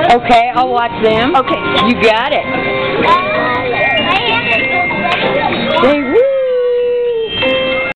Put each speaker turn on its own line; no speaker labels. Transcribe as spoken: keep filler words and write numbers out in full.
Okay, I'll watch them.
Okay.
You got it.